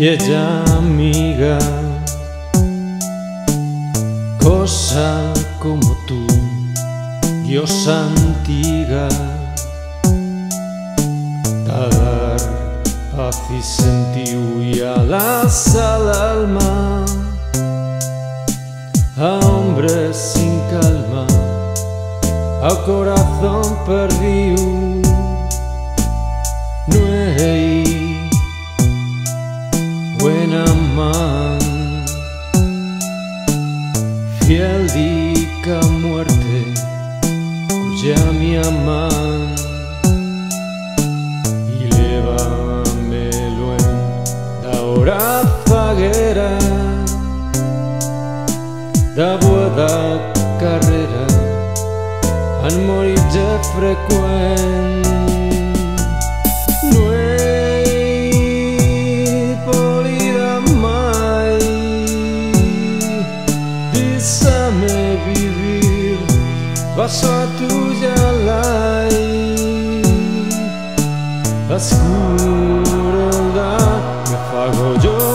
Vieja amiga, cosa como tú, diosa antiga, a dar paz y sentido y alas al alma, a hombres sin calma, a corazón perdido. No hay buena man, fiel dica muerte, cuya mi aman, y lévamelo en la hora zaguera, da buena carrera, han morir de frecuente. Vivir bajo a tuya ley, la oscuridad me fago yo.